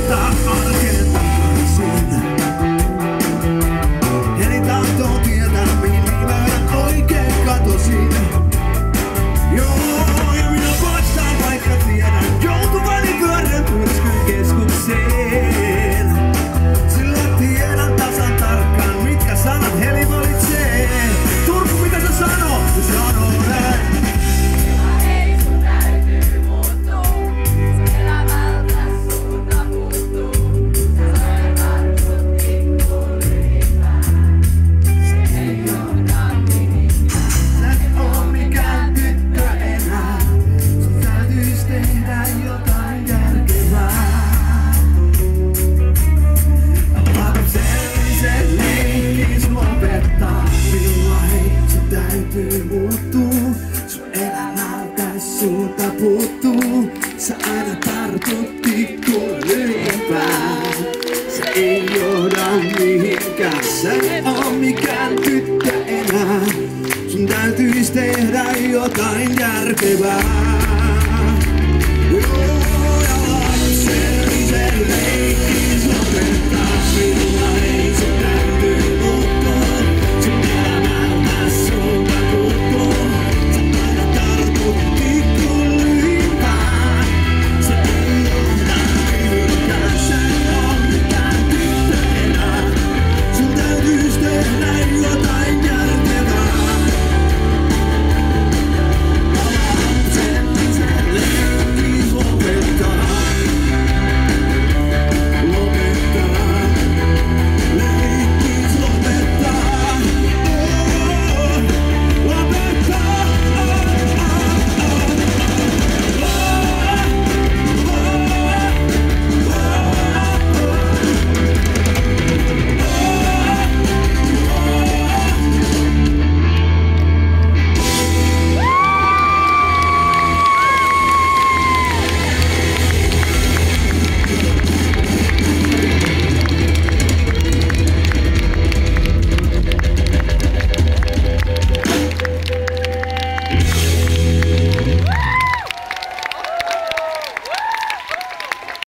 lopettaa arkeen takaisin. Eli tahtoo tietää, mihin minä oikein katosin. Joo, ja minä voittaa vaikka tiedän joutuvani pyörän pyrskyn keskukseen. Sillä tiedän tasan tarkkaan, mitkä sanat heli valitsee. Turku, mitä sä sanoo? Sano näin. Ei sun täytyy muuttuu, sun elämältä suunta puuttuu. Sä tartut pikkuryhmään, se ei johda mihinkään. Sä et oo mikään tyttö enää, sun täytyis tehdä jotain järkevää. Lapsellisen leikkis lopettaa, milloin hei sun täytyy muuttuu. Sun elämältäs suunta puuttuu, sä aina tartut pikkuryhmään. Se ei johda mihinkään, sä et oo mikään tyttö enää. Sun täytyis tehdä jotain järkevää.